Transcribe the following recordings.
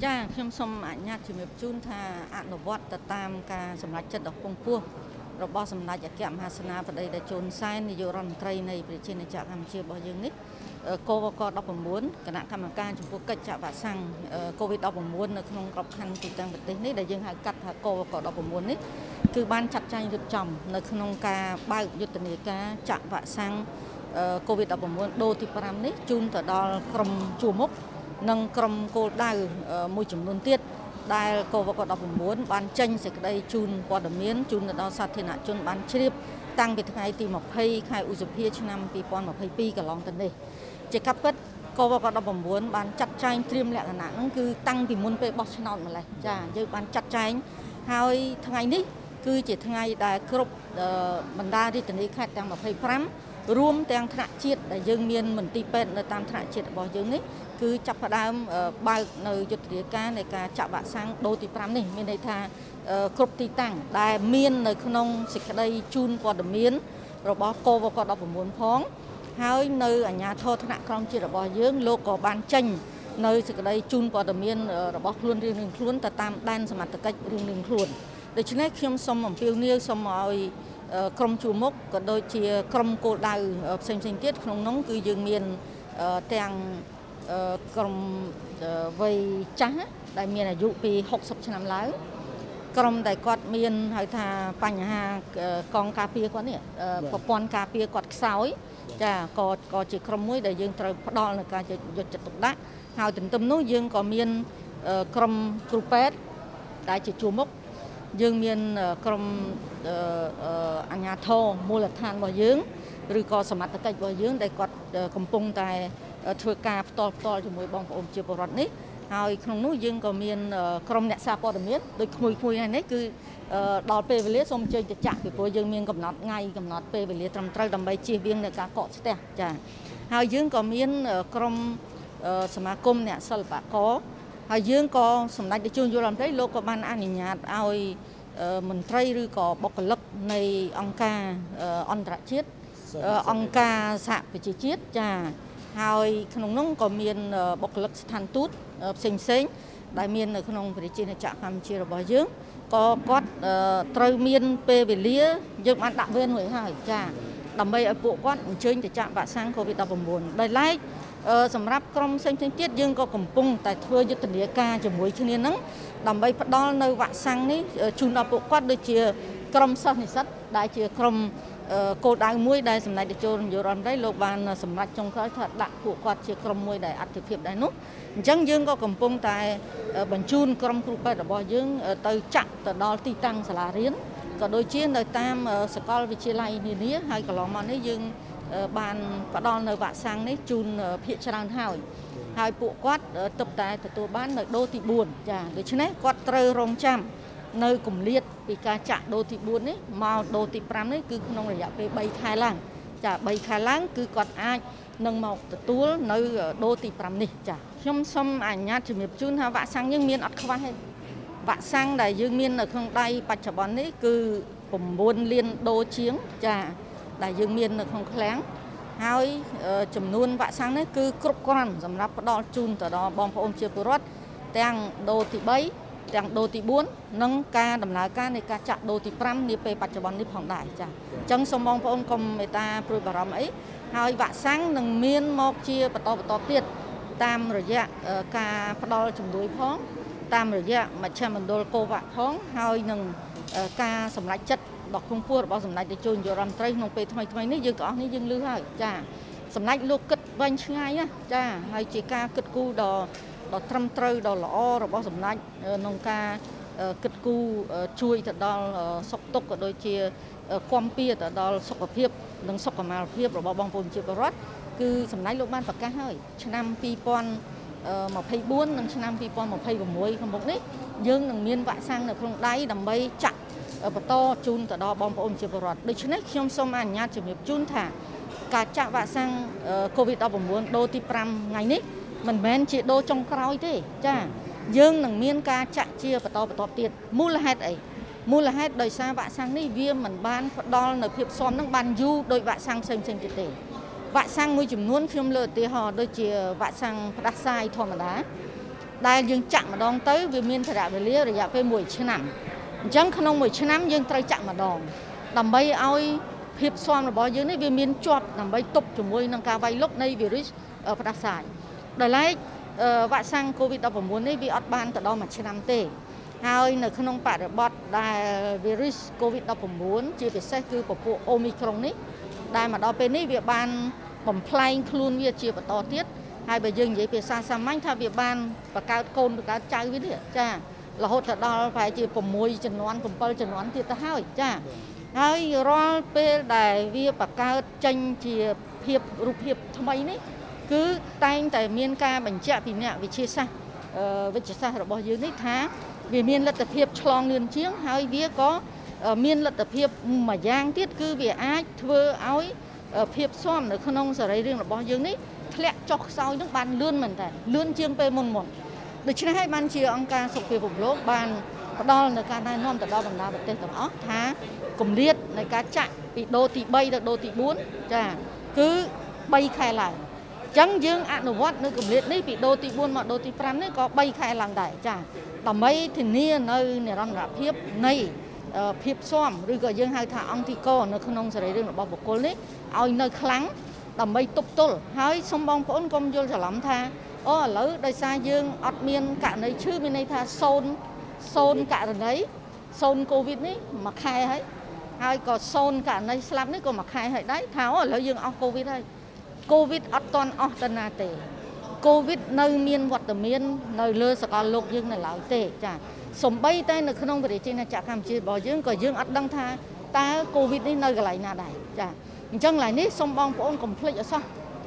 ចាខ្ញុំសូមអនុញ្ញាតជំរាបជូនថាអនុវត្តទៅតាមការសម្រេចចិត្តដ៏ពងពោះរបស់សម្ដេចអគ្គមហាសេនាបតីតេជោ ហ៊ុន សែននាយករដ្ឋមន្ត្រីនៃប្រជាណាចក្រកម្ពុជារបស់យើងនេះកវក19គណៈកម្មការចំពោះកិច្ចចាក់វ៉ាក់សាំង COVID-19 នៅក្នុងក្របខ័ណ្ឌទូទាំងប្រទេសនេះដែលយើងហៅកាត់ថាកវក19នេះគឺបានចាត់ចែងរៀបចំនៅក្នុងការបើកយុទ្ធនាការចាក់វ៉ាក់សាំង COVID-19 ដូសទី5នេះជូនទៅដល់ក្រុមជួរមុខនិងក្រុមគោលដៅមួយចំនួនទៀតដែលកវក19បានចេញសេចក្តីជូនព័ត៌មានជូនទៅដល់សាធារណជនបានជ្រាបតាំងពីថ្ងៃទី20ខែឧសភាឆ្នាំ2022កន្លងទៅនេះជាការពិតកវក19បានចាត់ចែងត្រៀមលក្ខណៈហ្នឹងគឺតាំងពីមុនពេលបោះឆ្នោតម្លេះចាយើងបានចាត់ចែងហើយថ្ងៃនេះគឺជាថ្ងៃដែលគ្រប់បណ្ដារាជធានីខេត្តទាំង25រួមទាំងថ្នាក់ជាតិដែលយើងមានមន្ទីរពេទ្យនៅតាមថ្នាក់ជាតិរបស់យើងនេះគឺចាប់ផ្ដើមបើកនៅយុទ្ធនាការនៃការចាក់វ៉ាក់សាំងដូសទី5នេះមានន័យថាគ្រប់ទីតាំងដែលមាននៅក្នុងសេចក្តីជូនព័ត៌មានរបស់កវក19ផងហើយនៅអាជ្ញាធរថ្នាក់ក្រោមជាតិរបស់យើងលោកក៏បានចេញនៅសេចក្តីជូនព័ត៌មានរបស់ខ្លួនរៀងៗខ្លួនទៅតាមដែនសមត្ថកិច្ចរៀងៗខ្លួនដូច្នេះខ្ញុំសូមអំពាវនាវសូមឲ្យក្រុមជួរមុខក៏ដូចជាក្រុមគោលដៅផ្សេងៗទៀតក្នុងនោះគឺយើងមានទាំងក្រុមវ័យចាស់ដែលមានអាយុពី60ឆ្នាំឡើងក្រុមដែលគាត់មានហៅថាបញ្ហាកងការពារគាត់នេះប្រព័ន្ធការពារគាត់ខ្សោយចាក៏ជាក្រុមមួយដែលយើងត្រូវផ្ដល់នៅការយកចិត្តទុកដាក់ហើយទន្ទឹមនោះយើងក៏មានក្រុមគ្រូពេទ្យដែលជាជួរមុខយើងមានក្រុមអាជ្ញាធរមូលដ្ឋានរបស់យើងឬក៏សមត្ថកិច្ចរបស់យើងដែលគាត់កំពុងតែធ្វើការផ្ទាល់ជាមួយបងប្អូនជាពលរដ្ឋនេះហើយក្នុងនោះយើងក៏មានក្រុមអ្នកសារព័ត៌មានដូចក្មួយៗនេះគឺដល់ពេលវេលាសូមអញ្ជើញទៅចាក់ពីព្រោះយើងមានកំណត់ថ្ងៃកំណត់ពេលវេលាត្រឹមត្រូវដើម្បីជៀសវាងនៃការកកស្ទះចាហើយយើងក៏មានក្រុមសមាគមអ្នកសិល្បករហើយយើងក៏សម្ដេចតេជោ យុវរដ្ឋមន្ត្រីលោកក៏បានអនុញ្ញាតឲ្យមន្ត្រីឬក៏បុគ្គលិកនៃអង្គការអន្តរជាតិអង្គការសហប្រជាជាតិចាហើយក្នុងនោះក៏មានបុគ្គលិកស្ថានទូតផ្សេងៗដែលមាននៅក្នុងប្រជាណាចក្រកម្ពុជារបស់យើងក៏គាត់ត្រូវមានពេលវេលាយើងបានដាក់វេនមួយហើយចាដើម្បីឲ្យពួកគាត់អញ្ជើញទៅចាក់វ៉ាក់សាំង COVID-19 ដោយឡែកសម្រាប់ក្រុមផ្សេងៗទៀតយើងក៏កំពុងតែធ្វើយុទ្ធនាការជាមួយគ្នាហ្នឹងដើម្បីផ្ដល់នៅវ៉ាក់សាំងនេះជូនដល់ពួកគាត់ដូចជាក្រុមសិស្សនិស្សិតដែលជាក្រុមគោលដៅមួយដែលសម្ដេចតេជោ នាយករដ្ឋមន្ត្រីលោកបានសម្រេចចុងក្រោយថាដាក់ពួកគាត់ជាក្រុមមួយដែលអត្ថិភាពដែរនោះអញ្ចឹងយើងក៏កំពុងតែបញ្ជូនក្រុមគ្រូពេទ្យរបស់យើងទៅចាក់ទៅដល់ទីតាំងសាលារៀនក៏ដូចជានៅតាមសាកលវិទ្យាល័យនានាហើយកន្លងមកនេះយើងបានផ្ដល់នៅវ៉ាក់សាំងនេះជូនភាគច្រើនហើយពួកគាត់ទើបតែទទួលបាននៅដូសទី4ចាដូច្នេះគាត់ត្រូវរងចាំនៅគម្លាតពីការចាក់ដូសទី4នេះមកដូសទី5នេះគឺក្នុងរយៈពេល3ខែឡើងចា3ខែឡើងគឺគាត់អាចនឹងមកទទួលនៅដូសទី5នេះចាខ្ញុំសូមអនុញ្ញាតជំរាបជូនថាវ៉ាក់សាំងយើងមានអត់ខ្វះទេវ៉ាក់សាំងដែលយើងមាននៅក្នុងដៃបច្ចុប្បន្ននេះគឺ9លានដូសជាងចាដែលយើងមាននៅក្នុងឃ្លាំងហើយចំនួនវ៉ាក់សាំងនេះគឺគ្រប់គ្រាន់សម្រាប់ផ្ដល់ជូនទៅដល់បងប្អូនជាពលរដ្ឋទាំងដូសទី3ទាំងដូសទី4និងការដំណើរការនៃការចាក់ដូសទី5នាពេលបច្ចុប្បន្ននេះផងដែរចាអញ្ចឹងសូមបងប្អូនកុំមេត្តាព្រួយបារម្ភអីហើយវ៉ាក់សាំងនឹងមានមកជាបន្តទៀតតាមរយៈការផ្ដល់ជំនួយផងតាមរយៈមជ្ឈមណ្ឌលកូវ៉ាក់ផងហើយនឹងការសម្រេចចិត្តដ៏ខ្ពង់ខ្ពស់របស់សម្ដេចតេជោ នាយករដ្ឋមន្ត្រីក្នុងពេលថ្មីៗនេះយើងទាំងអស់នេះយើងឮហើយចាសម្ដេចលោកគិតវែងឆ្ងាយណាចាហើយជាការគិតគូរដ៏ត្រឹមត្រូវដ៏ល្អរបស់សម្ដេចក្នុងការគិតគូរជួយទៅដល់សុខទុក្ខក៏ដូចជាគាំពៀទៅដល់សុខភាពនិងសុខុមាលភាពរបស់បងប្អូនជាពលរដ្ឋគឺសម្ដេចលោកបានប្រកាសហើយឆ្នាំ2024និងឆ្នាំ2026ខាងមុខនេះយើងនឹងមានវ៉ាក់សាំងនៅក្នុងដៃដើម្បីចាក់បន្តជូនទៅដល់បងប្អូនជាពលរដ្ឋដូច្នេះខ្ញុំសូមអនុញ្ញាតជំរាបជូនថាការចាក់វ៉ាក់សាំង COVID-19 ដូសទី5ថ្ងៃនេះមិនមែនជាដូសចុងក្រោយទេចាយើងនឹងមានការចាក់ជាបន្តបន្ទាប់ទៀតមូលហេតុអីមូលហេតុដោយសារវ៉ាក់សាំងនេះវាមិនបានផ្ដល់នៅភាពស៊ាំនឹងបានយូរដោយវ៉ាក់សាំងផ្សេងៗទៀតទេវ៉ាក់សាំងមួយចំនួនខ្ញុំលើកឧទាហរណ៍ដូចជាវ៉ាក់សាំងផ្ដាសាយធម្មតាដែលយើងចាក់ម្ដងទៅវាមានថវិការយៈពេល1ឆ្នាំអញ្ចឹងក្នុង1ឆ្នាំយើងត្រូវចាក់ម្ដងដើម្បីឲ្យភាពស៊ាំរបស់យើងនេះវាមានជាប់ដើម្បីទប់ជាមួយនឹងការវាយលុកនៃវីរុសផ្ដាសាយដោយឡែកវ៉ាក់សាំង COVID-19 នេះវាអត់បានទៅដល់1ឆ្នាំទេហើយនៅក្នុងបរិបទដែលវីរុស COVID-19 ជាពិសេសគឺពពួក Omicron នេះដែលមកដល់ពេលនេះវាបានបំផ្លែងខ្លួនវាជាបន្តទៀតហើយបើយើងនិយាយភាសាសាមញ្ញថាវាបានបង្កើតកូនបង្កើតចៅវានេះចារហូតទៅដល់ប្រហែលជា6ជំនាន់7ជំនាន់ទៀតទៅហើយចាហើយរាល់ពេលដែលវាបង្កើតចេញជារូបភាពថ្មីនេះគឺតែងតែមានការបញ្ជាក់ពីអ្នកវិទ្យាសាស្ត្ររបស់យើងនេះថាវាមានលទ្ធភាពឆ្លងលឿនជាងហើយវាក៏មានលទ្ធភាពមួយយ៉ាងទៀតគឺវាអាចធ្វើឲ្យភាពស៊ាំនៅក្នុងសរីរាង្គរបស់យើងនេះធ្លាក់ចុះខ្សោយនឹងបានលឿនមែនតើលឿនជាងពេលមុនដូច្នេះហើយបានជាអង្គការសុខភាពពិភពលោកបានផ្ដល់នៅការណែនាំទៅដល់បណ្ដាប្រទេសទាំងអស់ថាគម្លាតនៃការចាក់ពីដូសទី3ទៅដូសទី4ចាគឺ3ខែឡើងអញ្ចឹងយើងអនុវត្តនៅគម្លាតនេះពីដូសទី4មកដូសទី5នេះក៏3ខែឡើងដែរចាដើម្បីធានានៅនិរន្តរភាពនៃភាពស៊ាំឬក៏យើងហៅថាអង់ទីកនៅក្នុងសរីរាង្គរបស់បុគ្គលនេះឲ្យនៅខ្លាំងដើម្បីទប់ទល់ហើយសូមបងប្អូនកុំយល់ច្រឡំថាអូឥឡូវដោយសារយើងអត់មានករណីឈឺមានន័យថា0ករណី0កូវីដនេះមួយខែហើយក៏0ករណីស្លាប់នេះក៏មួយខែហើយដែរថាអូឥឡូវយើងអស់កូវីដហើយកូវីដអត់ទាន់អស់ទៅណាទេកូវីដនៅមានវត្តមាននៅលើសកលលោកយើងនៅឡើយទេចាសំបីតែនៅក្នុងប្រជាជាតិកម្ពុជារបស់យើងក៏យើងអត់ដឹងថាតើកូវីដនេះនៅកន្លែងណាដែរចាអញ្ចឹងឡើយនេះសូមបងប្អូនកុំភ្លេចអសោះ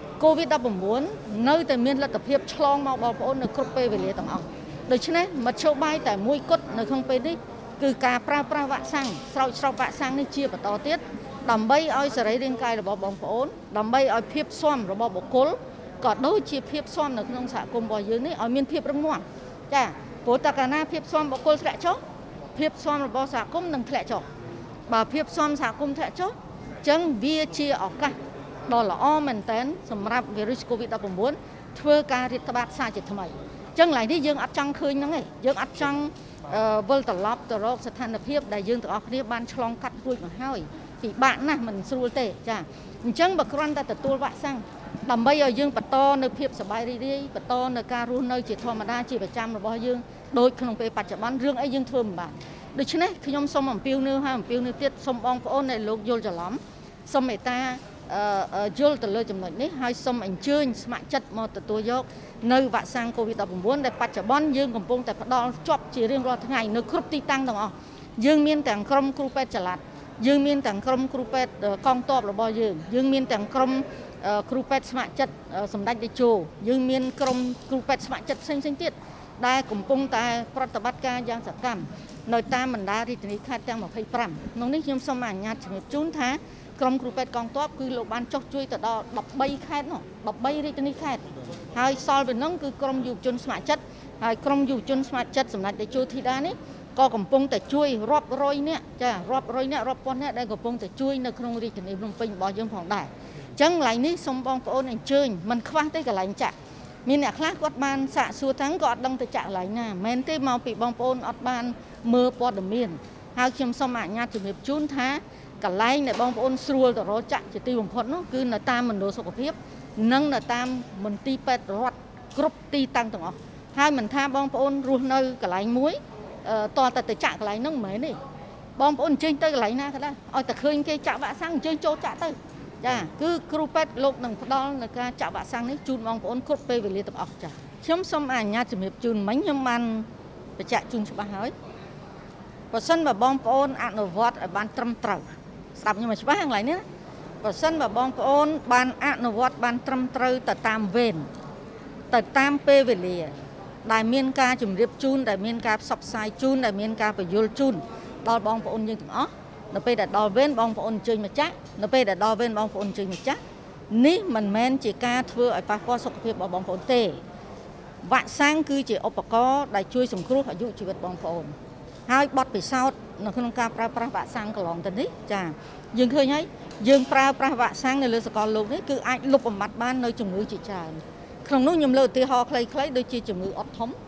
COVID-19 នៅតែមានលទ្ធភាពឆ្លងមកបងប្អូននៅគ្រប់ពេលវេលាទាំងអស់ដូច្នេះមធ្យោបាយតែមួយគត់នៅក្នុងពេលនេះគឺការប្រើប្រាស់វ៉ាក់សាំងស្រោចស្រពវ៉ាក់សាំងនេះជាបន្តទៀតដើម្បីឲ្យសរីរាង្គកាយរបស់បងប្អូនដើម្បីឲ្យភាពស៊ាំរបស់បុគ្គលក៏ដូចជាភាពស៊ាំនៅក្នុងសហគមន៍របស់យើងនេះឲ្យមានភាពរឹងមាំចាព្រោះតើកាលណាភាពស៊ាំបុគ្គលធ្លាក់ចុះភាពស៊ាំរបស់សហគមន៍នឹងធ្លាក់ចុះបើភាពស៊ាំសហគមន៍ធ្លាក់ចុះអញ្ចឹងវាជាឱកាសដ៏ល្អមែនទែនសម្រាប់វីរុស COVID-19 ធ្វើការរាតត្បាតសារជាថ្មីអញ្ចឹងឡើយនេះយើងអត់ចង់ឃើញហ្នឹងទេយើងអត់ចង់វិលត្រឡប់ទៅរកស្ថានភាពដែលយើងទាំងអស់គ្នាបានឆ្លងកាត់រួចមកហើយពិបាកណាស់មិនស្រួលទេចាអញ្ចឹងបើគ្រាន់តែទទួលវ៉ាក់សាំងដើម្បីឲ្យយើងបន្តនៅភាពសប្បាយរីករាយបន្តនៅការរស់នៅជាធម្មតាជាប្រចាំរបស់យើងដូចក្នុងពេលបច្ចុប្បន្នរឿងអីយើងធ្វើមិនបានដូច្នេះខ្ញុំសូមអំពាវនាវហើយអំពាវនាវទៀតសូមបងប្អូនដែលលោកយល់ច្រឡំសូមមេត្តាយល់ទៅលើចំណុចនេះហើយសូមអញ្ជើញស្ម័គ្រចិត្តមកទទួលយកនៅវ៉ាក់សាំង COVID-19 ដែលបច្ចុប្បន្នយើងកំពុងតែផ្ដល់ជាប់ជារៀងរាល់ថ្ងៃនៅគ្រប់ទីតាំងទាំងអស់យើងមានទាំងក្រុមគ្រូពេទ្យចល័តយើងមានទាំងក្រុមគ្រូពេទ្យកងទ័ពរបស់យើងមានទាំងក្រុមគ្រូពេទ្យស្ម័គ្រចិត្តសម្ដេចតេជោយើងមានក្រុមគ្រូពេទ្យស្ម័គ្រចិត្តផ្សេងទៀតដែលកំពុងតែប្រតិបត្តិការយ៉ាងសកម្មនៅតាមបណ្ដារាជធានីខេត្តទាំង25ក្នុងនេះខ្ញុំសូមអនុញ្ញាតជំរាបជូនថាក្រុមគ្រូពេទ្យកងទ័ពគឺលោកបានចុះជួយទៅដល់13ខេត្តនោះ13រាជធានីខេត្តហើយសល់ពីនោះគឺក្រុមយុវជនស្ម័គ្រចិត្តហើយក្រុមយុវជនស្ម័គ្រចិត្តសម្ដេចតេជោធីតានេះក៏កំពុងតែជួយរាប់រយនាក់ចារាប់ពាន់នាក់ដែលកំពុងតែជួយនៅក្នុងរាជធានីភ្នំពេញរបស់យើងផងដែរអញ្ចឹងកន្លែងនេះសូមបងប្អូនអញ្ជើញមិនខ្វះទេកន្លែងចាក់មានអ្នកខ្លះគាត់បានសាកសួរថាក៏អត់ដឹងទៅចាក់កន្លែងណាមែនទេមកពីបងប្អូនអត់បានមើលព័ត៌មានហើយខ្ញុំសូមអនុញ្ញាតជំរាបជូនថាកន្លែងដែលបងប្អូនស្រួលទៅរកចាក់ជាទីបំផុតនោះគឺនៅតាមមណ្ឌលសុខភាពនិងនៅតាមមន្ទីរពេទ្យរដ្ឋគ្រប់ទីតាំងទាំងអស់ហើយមិនថាបងប្អូនរស់នៅកន្លែងមួយតើទៅចាក់កន្លែងហ្នឹងមិនមែនទេបងប្អូនអញ្ជើញទៅកន្លែងណាក៏ដែរឲ្យតែឃើញគេចាក់វ៉ាក់សាំងអញ្ជើញចូលចាក់ទៅចាគឺគ្រូពេទ្យលោកនឹងផ្ដល់នៅការចាក់វ៉ាក់សាំងនេះជូនបងប្អូនគ្រប់ពេលវេលាទាំងអស់ចាខ្ញុំសូមអនុញ្ញាតជំរាបជូនមិញខ្ញុំបានបញ្ជាក់ជូនច្បាស់ហើយបើសិនបើបងប្អូនអនុវត្តឲ្យបានត្រឹមត្រូវស្ដាប់ខ្ញុំឲ្យច្បាស់ហ្នឹងឡើយនេះបើសិនបើបងប្អូនបានអនុវត្តបានត្រឹមត្រូវទៅតាមវេនទៅតាមពេលវេលាដែលមានការជម្រាបជូនដែលមានការផ្សព្វផ្សាយជូនដែលមានការបញ្យល់ជូនដល់បងប្អូនយើងទាំងអស់នៅពេលដែលដល់វេនបងប្អូនអញ្ជើញមកចាក់នៅពេលដែលដល់វេនបងប្អូនអញ្ជើញមកចាក់នេះមិនមែនជាការធ្វើឲ្យប៉ះពាល់សុខភាពរបស់បងប្អូនទេវ៉ាក់សាំងគឺជាឧបករណ៍ដែលជួយសង្គ្រោះអាយុជីវិតបងប្អូនហើយបទពិសោធន៍នៅក្នុងការប្រើប្រាស់វ៉ាក់សាំងកន្លងទៅនេះចាយើងឃើញហើយយើងប្រើប្រាស់វ៉ាក់សាំងនៅលើសកលលោកនេះគឺអាចលុបបំបាត់បាននៅជំងឺជាច្រើនក្នុងនោះខ្ញុំលើកឧទាហរណ៍ខ្លីៗដូចជាជំងឺអុតធំ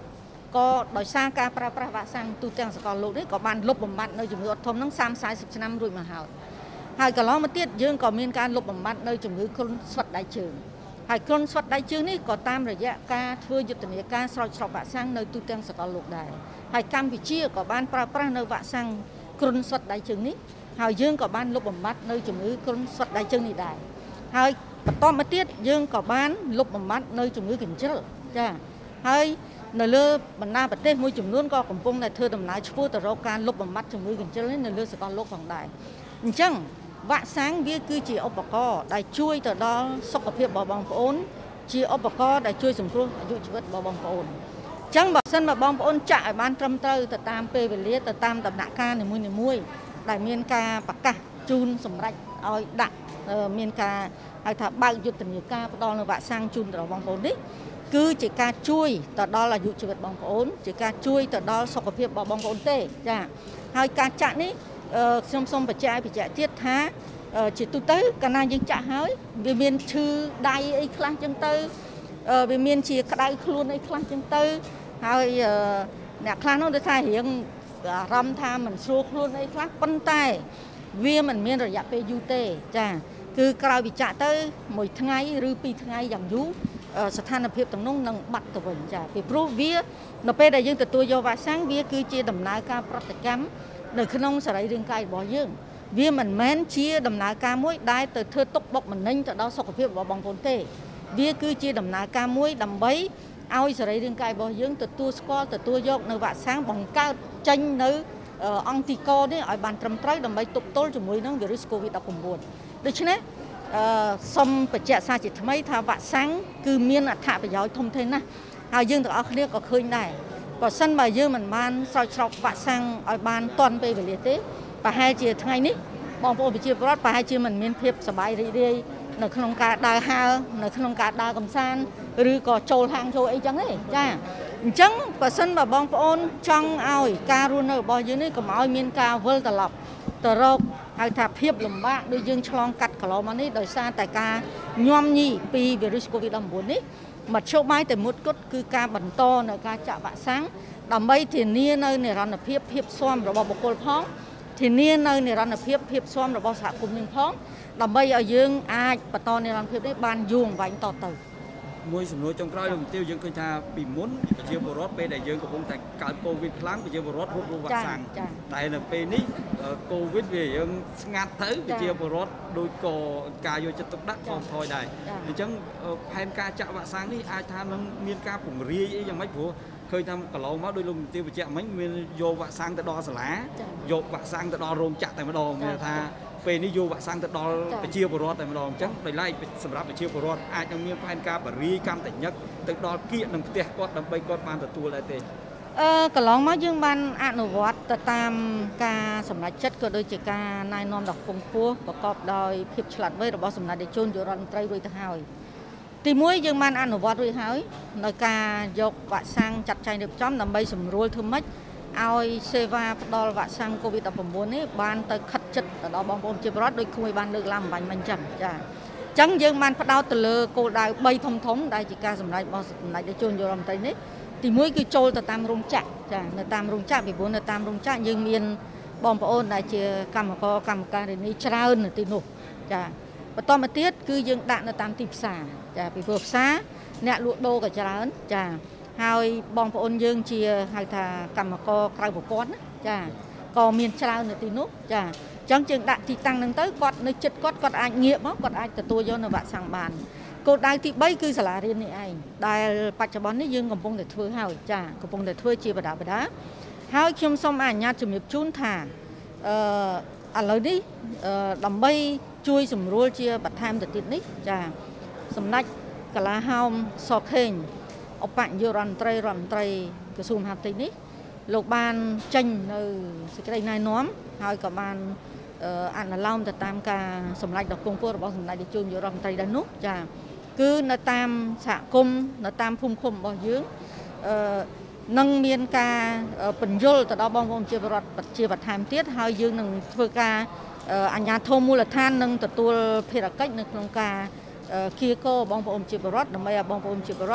có đòi xa ca pra vạ sang tu trang sạc lục đấy có ban lục bầm mặt nơi chủng ngữ ọt thom nắng sam sai 10 năm rồi mà hào hai cả lo mà tiết dương có miền ca lục bầm mặt nơi chủng ngữ con xuất đại trường hai con xuất đại trường này có tam rồi dạ ca thưaยุទ្ធនាការស្រោចស្រពvạ sang nơi tu trang sạc lục đài hai cam vị chia có ban pra nơi vạ sang con xuất đại trường này hai dương có ban lục bầm mặt nơi chủng ngữ con xuất đại trường này đài hai to mà tiết dương có ban lục bầm mặt nơi chủng ngữ kính chất cha hai nơi lơ bần na bật tết môi chủng luôn có cầm pung này thưa đầm lái chua từ rau can lục bầm mặt chủng ngữ kính chất lên nơi lơ sẽ còn lục phòng đài chăng vạ sáng viết cứ chỉ ốp bò đại chui từ đó sọc cặp hiệp bảo bong ôn chỉ ốp bò đại chui sủng kêu dụ chỉ vật bảo bong ôn chăng bảo sân mà bong ôn chạy ban trâm tơ từ tam pe về lia từ tam đầm nạ ca này mui đại miền ca bạc ca chun sủng rạch oi đặng miền ca hay thà bao nhiêu tình ca đó là vạ sang chun từ bong ôn đấy cứ chỉ ca chui từ đó là dụ chỉ vật bong ôn chỉ ca chui từ đó sọc cặp hiệp bảo bong ôn tê cha hai ca chặn đấy xong phải chạy tiết thá chỉ tu tới cả na những chạy hơi vì miền chư đai ấy khăn chân tư vì miền chỉ đai luôn ấy khăn chân tư hơi nè khăn nó được thay hiện râm tham mình xua luôn ấy khăn bắn tay vì mình miền rồi dạp u tê cha cứ cào bị chạy tới mỗi ngày rư pi ngày giảm dúสถานភាពទាំងនោះនឹងបាត់ទៅវិញចាពីព្រោះវានៅពេលដែលយើងទទួលយកវ៉ាក់សាំងវាគឺជាដំណើរការប្រតិកម្មនៅក្នុងសរីរាង្គកាយរបស់យើងវាមិនមែនជាដំណើរការមួយដែលទៅធ្វើទុកបុកម្នេញទៅដល់សុខភាពរបស់បងប្អូនទេវាគឺជាដំណើរការមួយដើម្បីឲ្យសរីរាង្គកាយរបស់យើងទទួលស្គាល់ទទួលយកនៅវ៉ាក់សាំងបង្កើតចេញនៅអង្គទីកនេះឲ្យបានត្រឹមត្រូវដើម្បីទប់ទល់ជាមួយនឹងវីរុស COVID-19 ដូច្នេះសូមបញ្ជាក់សារជាថ្មីថាវ៉ាក់សាំងគឺមានអត្ថប្រយោជន៍ធំធេងណាស់ហើយយើងទាំងអស់គ្នាក៏ឃើញដែរបើសិនបើយើងមិនបានស្រោចស្រពវ៉ាក់សាំងឲ្យបានទាន់ពេលវេលាទេប្រហែលជាថ្ងៃនេះបងប្អូនប្រជាពលរដ្ឋប្រហែលជាមិនមានភាពសប្បាយរីករាយនៅក្នុងការដើរហើរនៅក្នុងការដើរកម្សាន្តឬក៏ចូលហាងចូលអីចឹងទេចាអញ្ចឹងបើសិនបើបងប្អូនចង់ឲ្យការរស់នៅរបស់យើងនេះកុំឲ្យមានការវិលត្រឡប់ទៅរកហៅថាភាពលំបាកដូចយើងឆ្លងកាត់កន្លងមកនេះដោយសារតែការញោមញីពីវីរុស COVID-19 នេះមធ្យោបាយតែមួយគត់គឺការបន្តនៅការចាក់វ៉ាក់សាំងដើម្បីធានានៅនិរន្តរភាពភាពស៊ាំរបស់បុគ្គលផងធានានៅនិរន្តរភាពភាពស៊ាំរបស់សហគមន៍យើងផងដើម្បីឲ្យយើងអាចបន្តនិរន្តរភាពនេះបានយូរអង្វែងតទៅមួយសំណួរចុងក្រោយលោកមន្ត្រីយើងឃើញថាពីមុនប្រជាពលរដ្ឋពេលដែលយើងកំពុងតែកើតកូវីដខ្លាំងប្រជាពលរដ្ឋរត់រੂវ៉ាក់សាំងតែនៅពេលនេះកូវីដវាយើងស្ងាត់ទៅប្រជាពលរដ្ឋដូចក៏ការយកចិត្តទុកដាក់ផងថយដែរអញ្ចឹងផែនការចាក់វ៉ាក់សាំងនេះអាចថានឹងមានការពង្រាយអីយ៉ាងម៉េចព្រោះឃើញថាកន្លងមកដោយលោកមន្ត្រីបញ្ជាក់មិញមានយកវ៉ាក់សាំងទៅដល់សាលាយកវ៉ាក់សាំងទៅដល់រោងចក្រតែម្ដងមានថាពេលនេះយកវ៉ាក់សាំងទៅដល់ប្រជាពលរដ្ឋតែម្ដងអញ្ចឹងដោយឡែកសម្រាប់ប្រជាពលរដ្ឋអាចនឹងមានផែនការបរិយាកម្មតញ្ញឹកទៅដល់គៀកនឹងផ្ទះគាត់ដើម្បីគាត់បានទទួលដែរទេកន្លងមកយើងបានអនុវត្តទៅតាមការសម្រេចចិត្តក៏ដូចជាការណែនាំដល់គង់ពោះប្រកបដោយភាពឆ្លាតវៃរបស់សម្ដេចនាយកនាយករដ្ឋមន្ត្រីរួចទៅហើយទីមួយយើងបានអនុវត្តរួចហើយនៅការយកវ៉ាក់សាំងចាត់ចែងរៀបចំដើម្បីសម្រួលធ្វើម៉េចឲ្យសេវាផ្ដល់វ៉ាក់សាំង COVID-19 នេះបានទៅខិតជិតទៅដល់បងប្អូនជាប្រវត្តិដោយគួយបានលើកឡើងបាញ់មិញចឹងចាអញ្ចឹងយើងបានផ្ដោតទៅលើគោលដៅ3ធំដែលជាការសម្រេចរបស់សម្ដេចនាយកនាយករដ្ឋមន្ត្រីនេះទីមួយគឺចូលទៅតាមរោងចក្រចានៅតាមរោងចក្រពីព្រោះនៅតាមរោងចក្រយើងមានបងប្អូនដែលជាកម្មការនេះច្រើននៅទីនោះចាបន្តមកទៀតគឺយើងដាក់នៅតាមទីផ្សារចាពីព្រោះផ្សារអ្នកលក់ដូរក៏ច្រើនចាហើយបងប្អូនយើងជាហៅថាកម្មករក្រៅប្រព័ន្ធណាចាក៏មានច្រើននៅទីនោះចាអញ្ចឹងយើងដាក់ទីតាំងហ្នឹងទៅគាត់នៅចិត្តគាត់អាចងាកមកគាត់អាចទទួលយកនៅវ៉ាក់សាំងបានគោលដៅទី3គឺសាលារៀននេះឯងដែលបច្ចុប្បន្ននេះយើងកំពុងតែធ្វើហើយចាកំពុងតែធ្វើជាបដាហើយខ្ញុំសូមអនុញ្ញាតជំរាបជូនថាឥឡូវនេះដើម្បីជួយសម្រួលជាបន្ថែមទៅទៀតនេះចាសម្ដេចកលាហោមសខេងឧបនាយករដ្ឋមន្ត្រីក្រសួងមហាផ្ទៃនេះលោកបានចេញនៅសេចក្តីណែនាំហើយក៏បានអនុលោមទៅតាមការសម្រេចដ៏គង់ពោះរបស់សម្ដេចនាយកនាយករដ្ឋមន្ត្រីដែរនោះចាគឺនៅតាមសហគមន៍នៅតាមភូមិឃុំរបស់យើងនឹងមានការបញ្យលទៅដល់បងប្អូនជាពលរដ្ឋជាបន្ថែមទៀតហើយយើងនឹងធ្វើការអាជ្ញាធរមូលដ្ឋាននឹងទទួលភារកិច្ចនៅក្នុងការគៀកោបងប្អូនជាពលរដ្ឋដើម្បីឲ្យបងប្អូនជាពលរដ្ឋ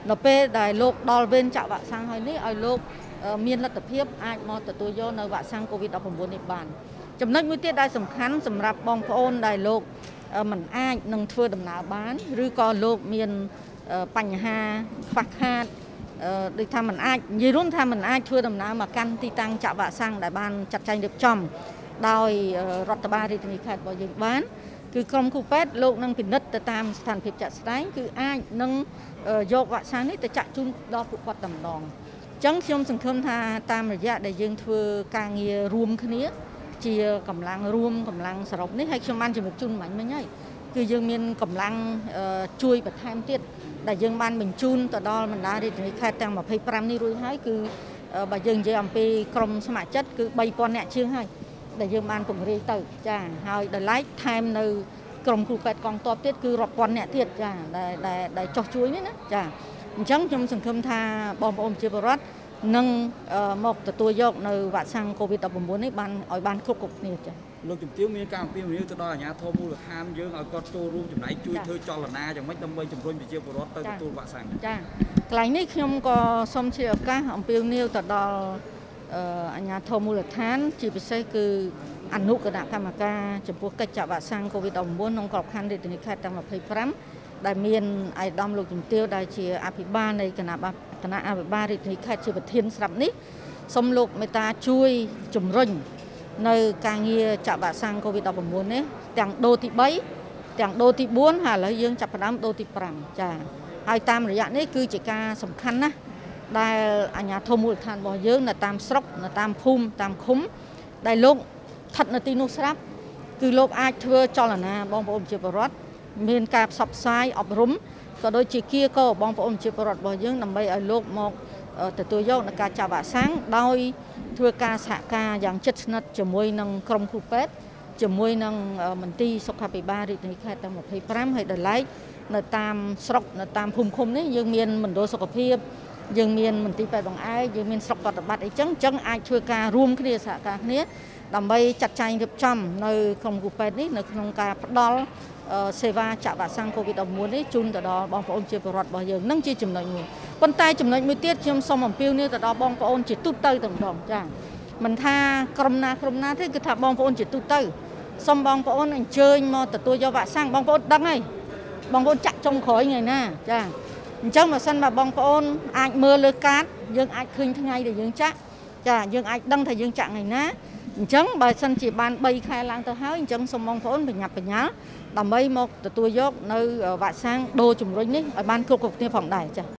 nó pe đại lục đo bên chạm vạ sang hơi ní ở lục miền lật tập hiệp ai mò từ tôi vô nơi vạ sang covid 19 này bànចំណុចមួយទៀតដែលសំខាន់សម្រាប់បងប្អូនដែលលោកមិនអាចនឹងធ្វើដំណើរបានឬក៏លោកមានបញ្ហាខ្វះខាតដូចថាមិនអាចនិយាយរួមថាមិនអាចធ្វើដំណើរមកកាន់ទីតាំងចាក់វ៉ាក់សាំងដែលបានចាត់ចែងរៀបចំដោយរដ្ឋបាលរាជធានីខេត្តរបស់យើងបានគឺក្រុមគ្រូពេទ្យលោកនឹងពិនិត្យទៅតាមស្ថានភាពជាក់ស្ដែងគឺអាចនឹងយកវ៉ាក់សាំងនេះទៅចាក់ជូនដល់ពួកគាត់តែម្ដងអញ្ចឹងខ្ញុំសង្ឃឹមថាតាមរយៈដែលយើងធ្វើការងាររួមគ្នាជាកម្លាំងរួមកម្លាំងសរុបនេះហើយខ្ញុំបានជំរាបជូនមិញហើយគឺយើងមានកម្លាំងជួយបន្ថែមទៀតដែលយើងបានបញ្ជូនទៅដល់បណ្ដារាជធានីខេត្តទាំង25នេះរួចហើយគឺបើយើងនិយាយអំពីក្រុមស្ម័គ្រចិត្តគឺ3000នាក់ជាងហើយដែលយើងបានពង្រាយទៅចាហើយដល់ឡែកថែមនៅក្រុមគ្រូពេទ្យកងទ័ពទៀតគឺរាប់ពាន់នាក់ទៀតចាដែលចោះជួយនេះណាចាអញ្ចឹងខ្ញុំសង្ឃឹមថាបងប្អូនប្រជាពលរដ្ឋនឹងមកទទួលយកនៅវ៉ាក់សាំង COVID-19 នេះបានឲ្យបានគ្រប់គ្នាចាលោកជំទាវមានការអំពាវនាវទៅដល់អាជ្ញាធរមូលដ្ឋានយើងឲ្យគាត់ចូលរួមចំណែកជួយធ្វើចលនាយ៉ាងម៉េចដើម្បីជំរុញប្រជាពលរដ្ឋទៅទទួលវ៉ាក់សាំងចាកន្លែងនេះខ្ញុំក៏សូមជាឱកាសអំពាវនាវទៅដល់អាជ្ញាធរមូលដ្ឋានជាពិសេសគឺអនុគណៈកម្មការចំពោះកិច្ចចាក់វ៉ាក់សាំង COVID-19 ក្នុងក្របខ័ណ្ឌរាជធានីខេត្តទាំង25ដែលមានអាយដាមលោកជំទាវដែលជាអភិបាលនៃគណៈអភិបាលរាជធានីខេត្តជាប្រធានស្រាប់នេះសូមលោកមេត្តាជួយជំរុញនៅការងារចាក់វ៉ាក់សាំង COVID-19 នេះទាំងដូសទី3ទាំងដូសទី4ហើយឥឡូវយើងចាប់ផ្ដើមដូសទី5ចាហើយតាមរយៈនេះគឺជាការសំខាន់ណាស់ដែលអាជ្ញាធរមូលដ្ឋានរបស់យើងនៅតាមស្រុកនៅតាមភូមិតាមឃុំដែលលោកស្ថិតនៅទីនោះស្រាប់គឺលោកអាចធ្វើចលនាបងប្អូនប្រជាពលរដ្ឋមានការផ្សព្វផ្សាយអប់រំក៏ដូចជាគៀកបងប្អូនប្រជាពលរដ្ឋរបស់យើងដើម្បីឲ្យលោកមកទទួលយកនៃការចាក់វ៉ាក់សាំងដោយធ្វើការសហការយ៉ាងជិតស្និទ្ធជាមួយនឹងក្រុមគ្រូពេទ្យជាមួយនឹងមន្ទីរសុខាភិបាលរាជធានីខេត្តទាំង25ហើយដល់ឡែកនៅតាមស្រុកនៅតាមភូមិឃុំនេះយើងមានមណ្ឌលសុខភាពយើងមានមន្ទីរពេទ្យបង្អែកយើងមានស្រុកប្រតិបត្តិអីចឹងអាចធ្វើការរួមគ្នាសហការគ្នាដើម្បីចាត់ចែងរៀបចំនៅក្រុមគ្រូពេទ្យនេះនៅក្នុងការផ្ដល់សេវាចាក់វ៉ាក់សាំង COVID-19 នេះជូនទៅដល់បងប្អូនជាពលរដ្ឋរបស់យើងនឹងជាចំណុចមួយប៉ុន្តែចំណុចមួយទៀតខ្ញុំសូមអំពាវនាវទៅដល់បងប្អូនជាទូទៅតែម្ដងចាមិនថាក្រុមណាទេគឺថាបងប្អូនជាទូទៅសូមបងប្អូនអញ្ជើញមកទទួលយកវ៉ាក់សាំងបងប្អូនដឹងហើយបងប្អូនចាក់ចុងក្រោយថ្ងៃណាចាអញ្ចឹងបើសិនបើបងប្អូនអាចមើលលើកាតយើងអាចឃើញថ្ងៃដែលយើងចាក់ចាយើងអាចដឹងថាយើងចាក់ថ្ងៃណាអញ្ចឹងបើសិនជាបាន3ខែឡើងទៅហើយអញ្ចឹងសូមបងប្អូនបញ្ញាប់បញ្ញាល់ដើម្បីមកទទួលយកនៅវ៉ាក់សាំងដូសជំរុញនេះឲ្យបានគ្រប់គ្នាផងដែរចា៎